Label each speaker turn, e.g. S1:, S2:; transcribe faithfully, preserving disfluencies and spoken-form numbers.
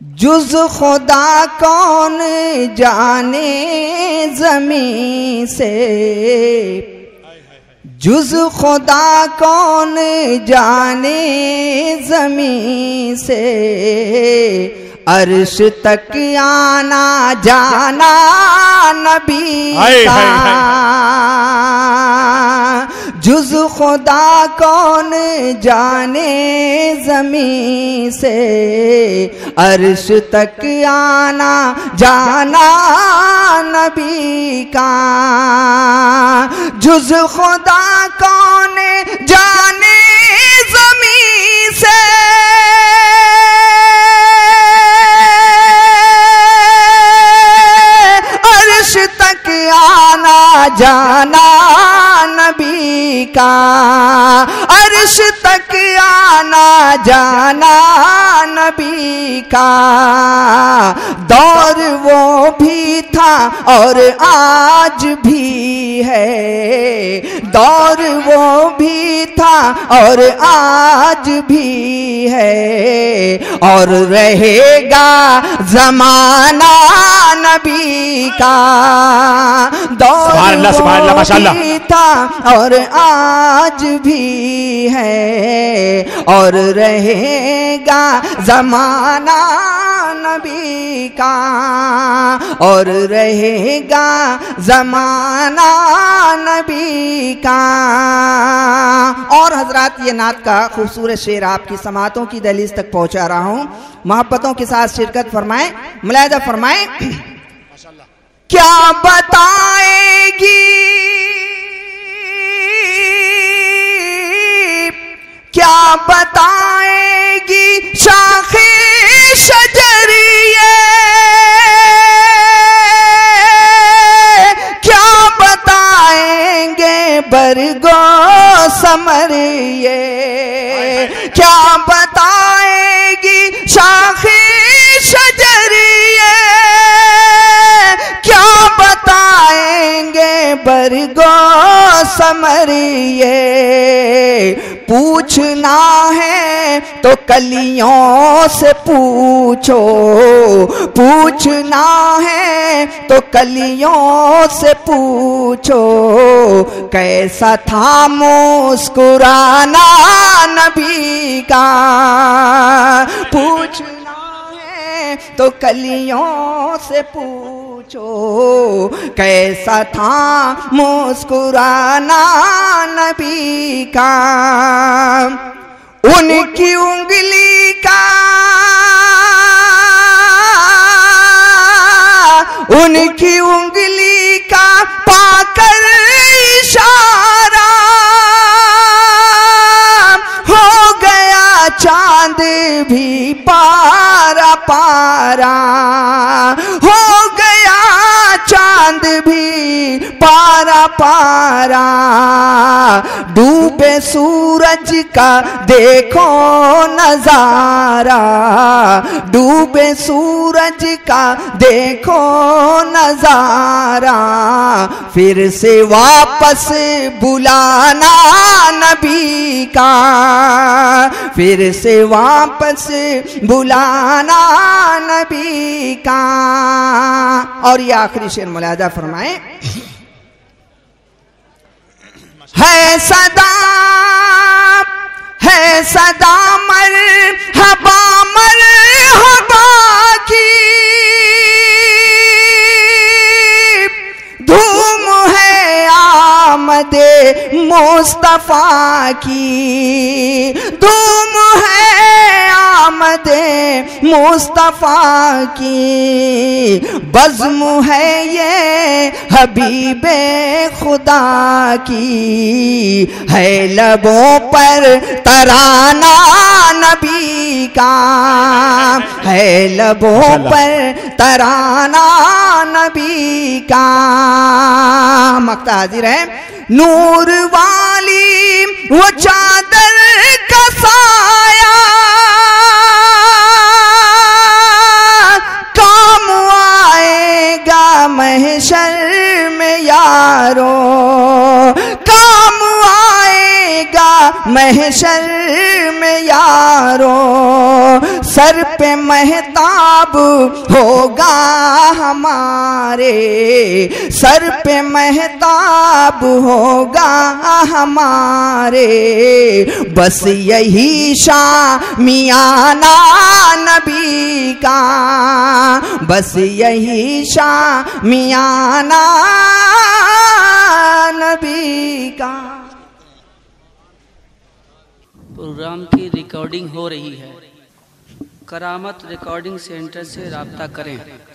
S1: जुज खुदा कौन जाने ज़मीं से, जुज खुदा कौन जाने ज़मीं से, अर्श तक आना जाना नबी का। जुज खुदा कौन जाने ज़मीं से, अर्श तक आना जाना नबी का। जुज खुदा कौन जाने ज़मीं से, अर्श तक आना जाना नबी का। अर्श तक आना जाना नबी का। दौर वो भी था और आज भी है, दौर वो भी था और आज भी है, और रहेगा ज़माना नबी का। दौर वो भी था और आज भी है, और रहेगा ज़माना नबी का, और रहेगा ज़माना नबी का। और हजरात, ये नात का खूबसूरत शेर आपकी समातों की दहलीज तक पहुंचा रहा हूं, मोहब्बतों के साथ शिरकत फरमाएं, मुलाहिजा फरमाएं। क्या बताएगी, क्या बताएगी शाखे शजरिए, क्या बताएंगे बरगो समरिए, क्या बताएगी शाखे शजरिए, क्या बताएंगे बरगो समरिए। पूछना है तो कलियों से पूछो, पूछना है तो कलियों से पूछो, कैसा था मुस्कुराना नबी का। पूछना है तो कलियों से पूछो, कैसा था मुस्कुराना नबी का। उनकी उंगली का, उनकी उंगली का पाकर इशारा, हो गया चांद भी पारा पारा, हो गया चांद भी पारा पारा। डूबे सूरज का देखो नजारा, डूबे सूरज का देखो नजारा, फिर से वापस बुलाना नबी का, फिर से वापस बुलाना नबी का। और ये आखिरी शेर मुलाहिजा फरमाएं। है सदा, है सदा मरहबा मरहबा की धूम है आमदे मुस्तफा की, धूम है आमदे मुस्तफा की। बज़्म है ये हबीबे खुदा की, है लबों पर तराना नबी का, है लबों पर तराना नबी का। मक्ता हाजिर है। नूर वाली वो चादर का साया, काम आएगा महशर में यारो, काम आएगा महशर में यारो। सर पे महताब होगा हमारे, सर पे महताब होगा हमारे। बस यही शामियाना नबी का, बस यही शामियाना नबी का।
S2: प्रोग्राम की रिकॉर्डिंग हो रही है। करामत रिकॉर्डिंग सेंटर से राब्ता करें।